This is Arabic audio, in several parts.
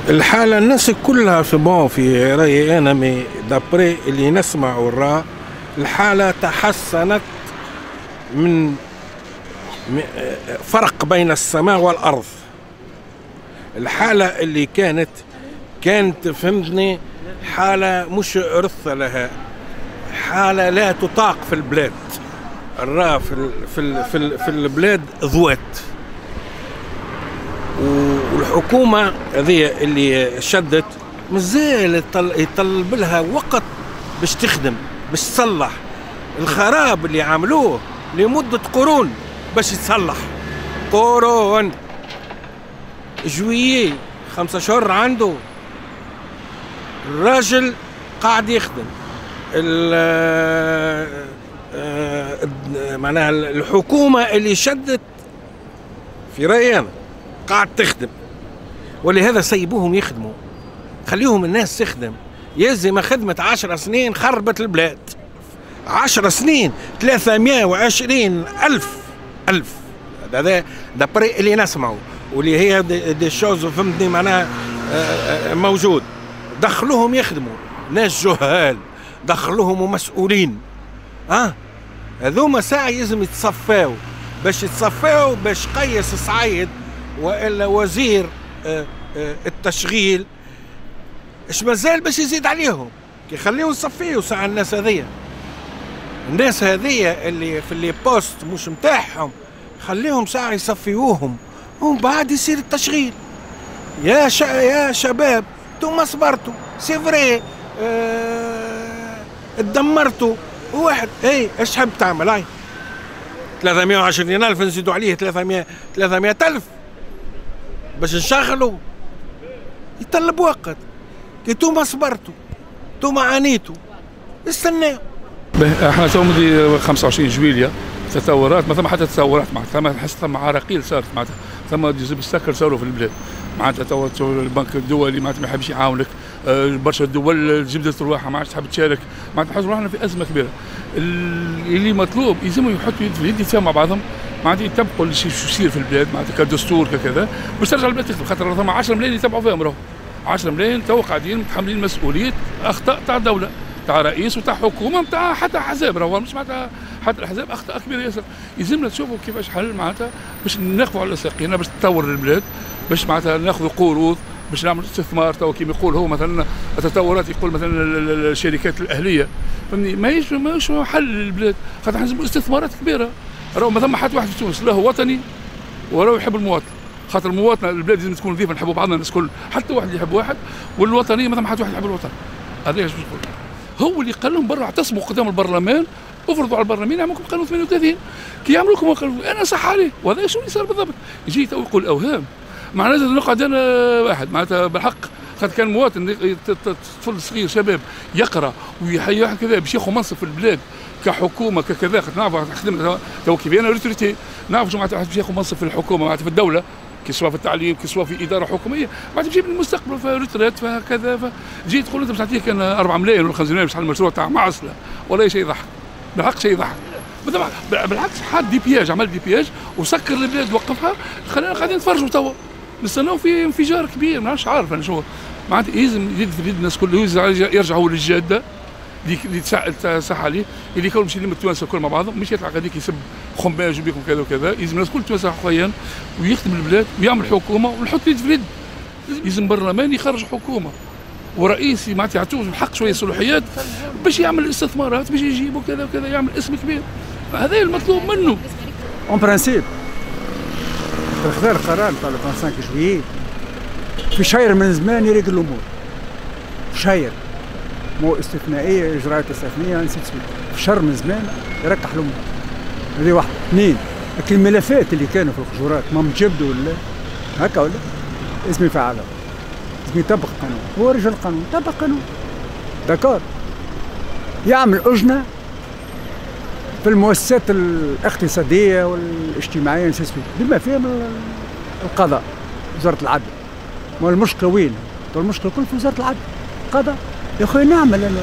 الحالة الناس كلها في رأيي أنا دابري اللي نسمع وراه الحالة تحسنت من فرق بين السماء والأرض. الحالة اللي كانت فهمتني حالة مش أرث لها، حالة لا تطاق في البلاد. الراه في البلاد ضوات، والحكومة هذه اللي شدت مازال يطلب لها وقت باش تخدم، باش تصلح الخراب اللي عملوه لمدة قرون باش يتصلح. قرون جويي 5 أشهر عنده الراجل قاعد يخدم. معناها الحكومة اللي شدت في رأيي أنا قاعد تخدم، ولهذا سيبوهم يخدموا، خليهم الناس تخدم. يلزم خدمة 10 سنين خربت البلاد. 10 سنين 320 ألف هذا دابري اللي نسمعوا، واللي هي دي شوز فهمتني معناها موجود. دخلوهم يخدموا ناس جهال، دخلوهم مسؤولين. هذوما ساعة لازم يتصفاو، باش قيس سعيد والا وزير التشغيل اش مازال باش يزيد عليهم، كي يخليهم يصفيوا ساعة الناس هذية اللي في اللي بوست مش متاعهم، خليهم ساعة يصفيوهم ومن بعد يصير التشغيل. يا شباب انتم صبرتوا سي فري، اتدمرتوا. واحد ايش تحب تعمل؟ هاي 320,000 نزيدوا عليه 300,000 باش نشغلوا، يطلب وقت. كي انتم صبرتوا، انتم عانيتوا، استناو. احنا تو مدي 25 جويلية تطورات، ما ثم حتى تطورات معناتها ثم عراقيل صارت معناتها، ثم جزء السكر صاروا في البلاد معناتها. تو البنك الدولي معناتها ما يحبش يعاونك، برشا الدول جبدت رواحها ما عادش تحب تشارك معناتها. نحس روحنا في ازمه كبيره. اللي مطلوب يلزموا يحطوا يد في اليد يتفاهموا مع بعضهم معناتها، يتبقوا شو يصير في البلاد معناتها كدستور كذا باش ترجع البلاد تخدم. خاطر ثم 10 ملايين يتبعوا فيهم، راهو 10 ملايين تو قاعدين متحملين مسؤوليه اخطاء تاع الدوله، تاع رئيس وتاع حكومه وتاع حتى احزاب، راهو مش معناتها حتى الاحزاب اخطاء كبيره ياسر. يلزمنا تشوفوا كيفاش حل معناتها باش نقفوا على ساقينا، باش تطور البلاد، باش معناتها ناخذوا قروض، باش نعمل استثمار. تو كيما يقول هو مثلا التطورات، يقول مثلا الشركات الاهليه فهمني ماهيش حل للبلاد، خاطر لازم استثمارات كبيره. راهو ما ثم حتى واحد في تونس لا هو وطني وراهو يحب المواطن، خاطر المواطن البلاد لازم تكون نظيفه، نحبوا بعضنا الناس الكل، حتى واحد يحب واحد. والوطنيه ما ثم حتى واحد يحب الوطن. هذا ايش نقول؟ هو اللي قال لهم برا اعتصموا قدام البرلمان، افرضوا على البرلمان يعملوا لكم قانون 38 كي يعملوا لكم قانون. انا صح عليه، وهذا شو اللي صار بالضبط. يجي تو يقول اوهام معناتها نقعد انا واحد معناتها بالحق، خاطر كان مواطن طفل صغير شباب يقرا ويحيى كذا باش ياخذ منصب في البلاد كحكومه ككذا. خاطر نعرف خدمت تو كيف انا ريتريتي، نعرف شو معناتها باش ياخذ منصب في الحكومه معناتها في الدوله، كي سواء في التعليم كي سواء في اداره حكوميه معناتها تجيب المستقبل في ريتريت فكذا. جيت تقول انت باش تعطيه كان 4 ملايين ولا 5 ملايين باش تعمل مشروع تاع معصله، ولا شيء يضحك بالحق، شيء يضحك بالعكس. حد دي بياج، عمل دي بياج وسكر البلاد وقفها، خلينا قاعدين نتفرجوا توا نستناو في انفجار كبير. ما عارف انا شو معناتها. لازم يد في اليد الناس كلها يرجعوا للجاده اللي صح عليه، اللي كانوا ماشيين التوانسه الكل مع بعضهم، مش يطلع غاديك يسب خماج وبيكم كذا وكذا. لازم الناس كل توانسه حقيقيا ويخدم البلاد ويعمل حكومه ونحط يد في اليد. لازم برلمان يخرج حكومه ورئيس معناتها يعطوه الحق شويه صلاحيات باش يعمل استثمارات، باش يجيبوا كذا وكذا، يعمل اسم كبير. هذا المطلوب منه. اون برانسيب خذا القرار تاع 25 جويي في شهر من زمان يريق الامور، شهر مو استثنائيه، اجراءات استثنائيه نسيت في شهر من زمان يركح الامور. هذه واحد. اثنين، لكن الملفات اللي كانوا في الخجورات ما متجبدوا ولا هكا ولا اسمي فعلها، اسمي يطبق القانون. هو رجل القانون طبق قانون داكور، يعمل أجنة في المؤسسات الاقتصادية والاجتماعية بما فيهم القضاء، وزارة العدل. ما المشكلة وين؟ المشكلة كل في وزارة العدل، القضاء. يا أخوي نعمل أنا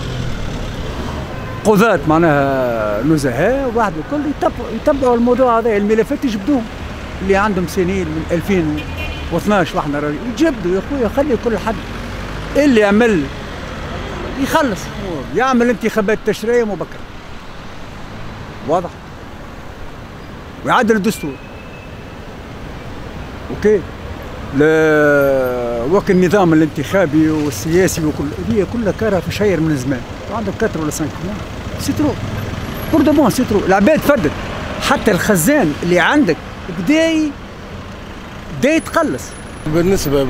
قضاة معناها نزهاء واحد الكل يتبعوا الموضوع هذا، الملفات يجبدوهم اللي عندهم سنين من 2000 و12 واحنا راجل يجبدوا يا خويا، خلي كل حد اللي يعمل يخلص، يعمل انتخابات تشريعيه مبكره واضح ويعدل الدستور. اوكي وقت النظام الانتخابي والسياسي وكل هي كلها كارها في شير من زمان، عندك 4 ولا 5 سي ترو بور دو بون، سي ترو. العباد فدت، حتى الخزان اللي عندك بدا يتقلص. بالنسبه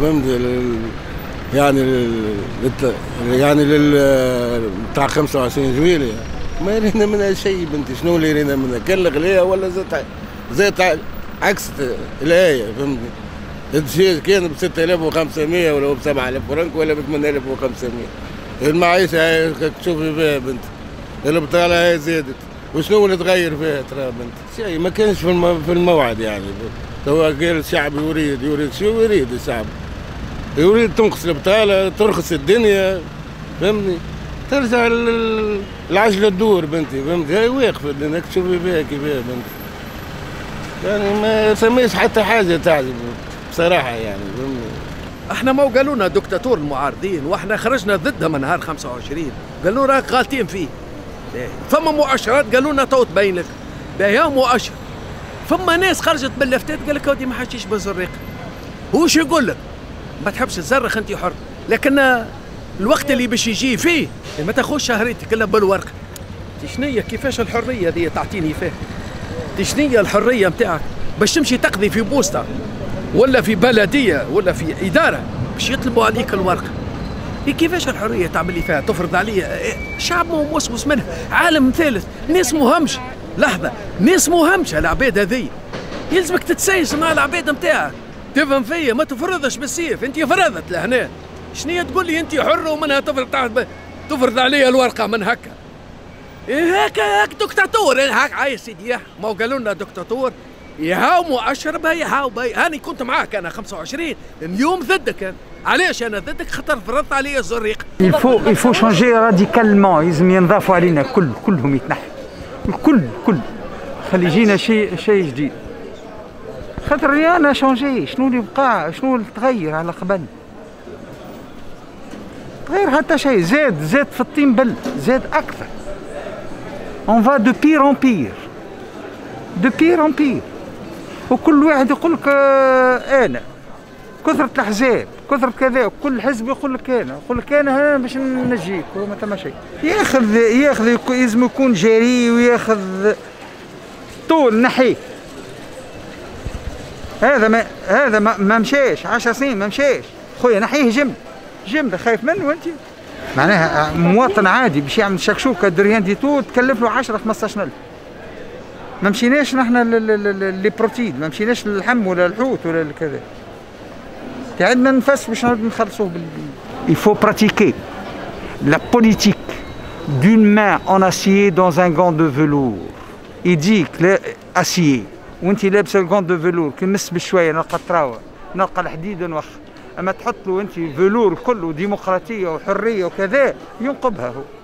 يعني بتاع 25 جويلية ما يرينا منها شيء بنتي. شنو اللي يرينا منها؟ كان الغلاء ولا زاد عكس الآية فهمتني. الشيء كان ب 6500 ولا ب 7000 فرنك ولا ب 8500. المعيشة تشوفي فيها بنتي، البطالة هي زادت، وشنو اللي تغير فيها ترى بنتي؟ شيء ما كانش في الموعد يعني. هو قال الشعب يريد شو يريد الشعب؟ يريد تنقص البطالة، ترخص الدنيا فهمني، ترجع العجلة تدور بنتي فهمتي. هاي واقفة لأنك تشوفي فيها كيفاه بنتي، يعني ما سميش حتى حاجة تعجب بصراحة يعني فهمني. احنا ما قالوا لنا دكتاتور المعارضين واحنا خرجنا ضدها من نهار 25، قالوا راك غالطين فيه. فما مؤشرات قالوا لنا تو تبين لك باهي مؤشر. فما ناس خرجت باللفتات قال لك هودي ما حاجيش بالزريقة. هو شو يقول لك؟ ما تحبش تصرخ انت حر، لكن الوقت اللي باش يجي فيه ما تاخذش شهريتك الا بالورقه. شنية كيفاش الحريه دي تعطيني فيها؟ شنية الحريه نتاعك باش تمشي تقضي في بوسطه ولا في بلديه ولا في اداره باش يطلبوا عليك الورقه؟ كيفاش الحريه تعمل لي فيها؟ تفرض عليا شعب موسوس منها، عالم ثالث، ناس مهمش. لحظه، ناس مهمش العباد هذي، يلزمك تتسايس مع العباد نتاعك. تفهم فيا؟ ما تفرضش بالسيف، انت فرضت لهنا. شنية تقول لي انت حر ومنها تفرض عليا الورقه من هكا؟ هاك دكتاتور هاك عايز سيدي. ما قالوا لنا دكتاتور يهاو مؤشر باهي يهاو باهي. هاني كنت معاك انا 25 اليوم ضدك انا. علاش انا ضدك؟ خاطر فرضت عليا الزريق. يفو شونجي راديكالمون، لازم ينضافوا علينا كلهم يتنحوا الكل، خلي يجينا شيء جديد. خاطر انا شونجي، شنو اللي بقى؟ شنو اللي تغير على قبل؟ تغير حتى شيء، زاد في الطين بل، زاد اكثر. اون فا دو بير اون بير، وكل واحد يقول لك انا كثرة الاحزاب، كثرة كذا، وكل حزب يقول لك انا باش نجيك وما ثم شيء. ياخذ لازم يكون جريء وياخذ طول نحيه. هذا ما مشاش 10 سنين، ما مشاش خويا، نحيه جمله خايف منه انت. معناها مواطن عادي باش يعمل شكشوكه دريان دي تو تكلف له 10 15,000. ما مشيناش نحن لي بروتيد، ما مشيناش للحم ولا الحوت ولا كذا. عندنا نفس باش نخلصوه Il faut pratiquer la politique d'une main en acier dans un gant de velours. يجيك acier وانت لابسه الغون دو فيلور، كي نمس بشويه نلقى التراوه، نلقى الحديد ونوخ. اما تحط له انت فيلور كله ديمقراطيه وحريه وكذا ينقبها هو.